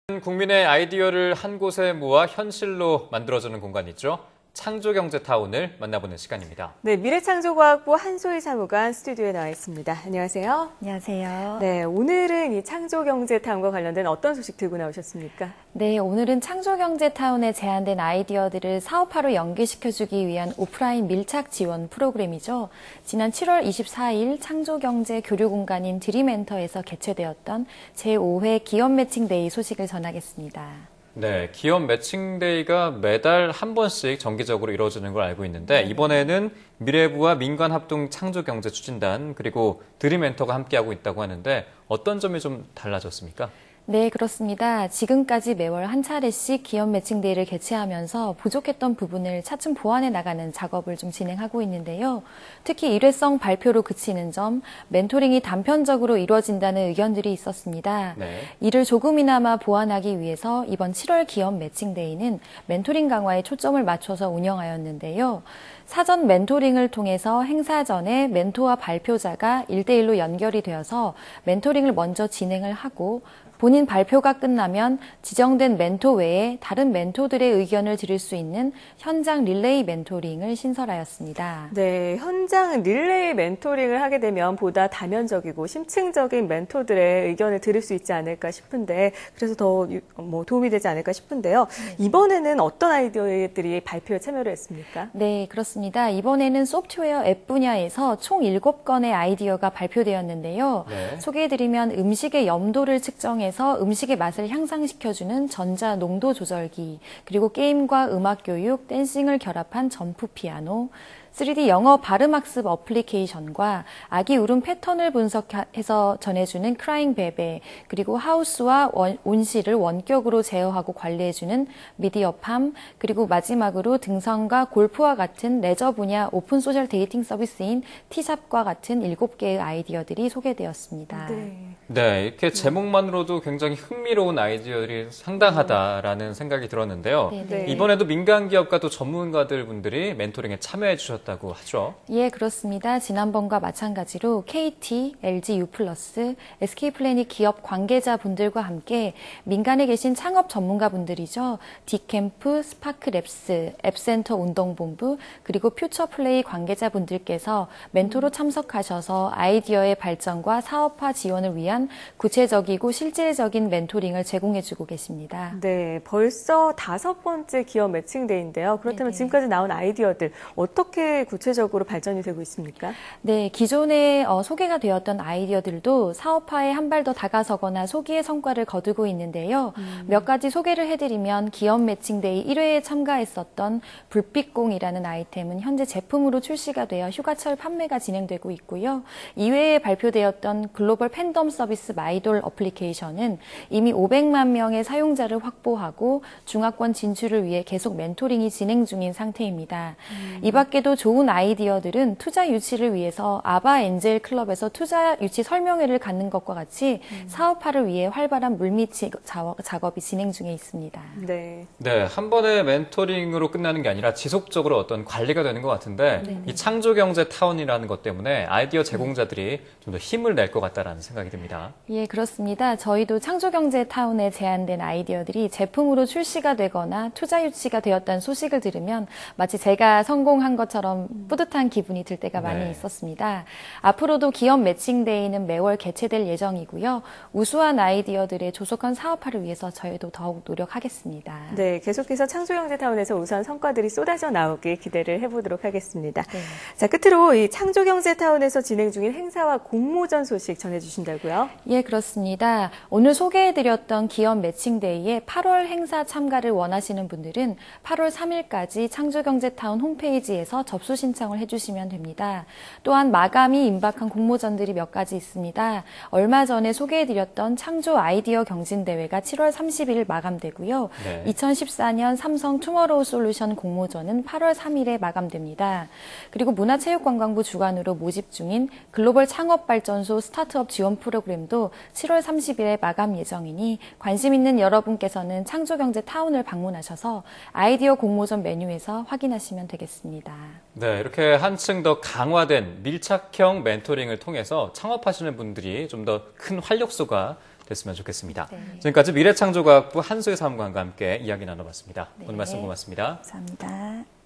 국민의 아이디어를 한 곳에 모아 현실로 만들어주는 공간이죠. 창조경제타운을 만나보는 시간입니다. 네, 미래창조과학부 한소희 사무관 스튜디오에 나와 있습니다. 안녕하세요. 안녕하세요. 네, 오늘은 이 창조경제타운과 관련된 어떤 소식 들고 나오셨습니까? 네, 오늘은 창조경제타운에 제안된 아이디어들을 사업화로 연계시켜주기 위한 오프라인 밀착 지원 프로그램이죠. 지난 7월 24일 창조경제 교류공간인 드림엔터에서 개최되었던 제5회 기업 매칭데이 소식을 전하겠습니다. 네, 기업 매칭데이가 매달 한 번씩 정기적으로 이루어지는 걸 알고 있는데 이번에는 미래부와 민간합동 창조경제추진단 그리고 드림엔터가 함께하고 있다고 하는데 어떤 점이 좀 달라졌습니까? 네, 그렇습니다. 지금까지 매월 한 차례씩 기업 매칭데이를 개최하면서 부족했던 부분을 차츰 보완해 나가는 작업을 좀 진행하고 있는데요. 특히 일회성 발표로 그치는 점, 멘토링이 단편적으로 이루어진다는 의견들이 있었습니다. 네. 이를 조금이나마 보완하기 위해서 이번 7월 기업 매칭데이는 멘토링 강화에 초점을 맞춰서 운영하였는데요. 사전 멘토링을 통해서 행사 전에 멘토와 발표자가 1대1로 연결이 되어서 멘토링을 먼저 진행을 하고 본인 발표가 끝나면 지정된 멘토 외에 다른 멘토들의 의견을 들을 수 있는 현장 릴레이 멘토링을 신설하였습니다. 네, 현장 릴레이 멘토링을 하게 되면 보다 다면적이고 심층적인 멘토들의 의견을 들을 수 있지 않을까 싶은데 그래서 더 도움이 되지 않을까 싶은데요. 이번에는 어떤 아이디어들이 발표에 참여를 했습니까? 네, 그렇습니다. 이번에는 소프트웨어 앱 분야에서 총 7건의 아이디어가 발표되었는데요. 네. 소개해드리면 음식의 염도를 측정해 음식의 맛을 향상시켜주는 전자 농도 조절기, 그리고 게임과 음악 교육, 댄싱을 결합한 점프 피아노, 3D 영어 발음 학습 어플리케이션과 아기 울음 패턴을 분석해서 전해주는 크라잉 베베, 그리고 하우스와 온실을 원격으로 제어하고 관리해주는 미디어팜, 그리고 마지막으로 등산과 골프와 같은 레저 분야 오픈 소셜 데이팅 서비스인 티샵과 같은 7개의 아이디어들이 소개되었습니다. 네, 이렇게 제목만으로도 굉장히 흥미로운 아이디어들이 상당하다라는 생각이 들었는데요. 네. 이번에도 민간 기업과 또 전문가들 분들이 멘토링에 참여해 주셨다고 하죠. 예, 그렇습니다. 지난번과 마찬가지로 KT, LG U+, SK플래닛 기업 관계자분들과 함께 민간에 계신 창업 전문가분들이죠. 디캠프, 스파크랩스, 앱센터 운동본부, 그리고 퓨처플레이 관계자분들께서 멘토로 참석하셔서 아이디어의 발전과 사업화 지원을 위한 구체적이고 실질적인 멘토링을 제공해주고 계십니다. 네, 벌써 5번째 기업 매칭데이인데요. 그렇다면 지금까지 나온 아이디어들 어떻게 구체적으로 발전이 되고 있습니까? 네, 기존에 소개가 되었던 아이디어들도 사업화에 한 발 더 다가서거나 소기의 성과를 거두고 있는데요. 몇 가지 소개를 해드리면 기업 매칭데이 1회에 참가했었던 불빛공이라는 아이템은 현재 제품으로 출시가 되어 휴가철 판매가 진행되고 있고요. 2회에 발표되었던 글로벌 팬덤 서비스 마이돌 어플리케이션은 이미 500만 명의 사용자를 확보하고 중화권 진출을 위해 계속 멘토링이 진행 중인 상태입니다. 이 밖에도 좋은 아이디어들은 투자 유치를 위해서 아바 엔젤 클럽에서 투자 유치 설명회를 갖는 것과 같이 사업화를 위해 활발한 물밑 작업이 진행 중에 있습니다. 네, 한 번의 멘토링으로 끝나는 게 아니라 지속적으로 어떤 관리가 되는 것 같은데 이 창조경제타운이라는 것 때문에 아이디어 제공자들이 좀 더 힘을 낼 것 같다라는 생각이 듭니다. 예, 그렇습니다. 저희도 창조경제타운에 제안된 아이디어들이 제품으로 출시가 되거나 투자 유치가 되었다는 소식을 들으면 마치 제가 성공한 것처럼 뿌듯한 기분이 들 때가 많이 있었습니다. 앞으로도 기업 매칭데이는 매월 개최될 예정이고요. 우수한 아이디어들의 조속한 사업화를 위해서 저희도 더욱 노력하겠습니다. 네, 계속해서 창조경제타운에서 우수한 성과들이 쏟아져 나오길 기대를 해보도록 하겠습니다. 네. 자, 끝으로 이 창조경제타운에서 진행 중인 행사와 공모전 소식 전해주신다고요? 예, 그렇습니다. 오늘 소개해드렸던 기업 매칭데이에 8월 행사 참가를 원하시는 분들은 8월 3일까지 창조경제타운 홈페이지에서 접수 신청을 해주시면 됩니다. 또한 마감이 임박한 공모전들이 몇 가지 있습니다. 얼마 전에 소개해드렸던 창조 아이디어 경진대회가 7월 30일 마감되고요. 2014년 삼성 투머로우 솔루션 공모전은 8월 3일에 마감됩니다. 그리고 문화체육관광부 주관으로 모집 중인 글로벌 창업발전소 스타트업 지원 프로그램도 7월 30일에 마감 예정이니 관심 있는 여러분께서는 창조경제타운을 방문하셔서 아이디어 공모전 메뉴에서 확인하시면 되겠습니다. 네, 이렇게 한층 더 강화된 밀착형 멘토링을 통해서 창업하시는 분들이 좀 더 큰 활력소가 됐으면 좋겠습니다. 네. 지금까지 미래창조과학부 한소희 사무관과 함께 이야기 나눠봤습니다. 네. 오늘 말씀 고맙습니다. 감사합니다.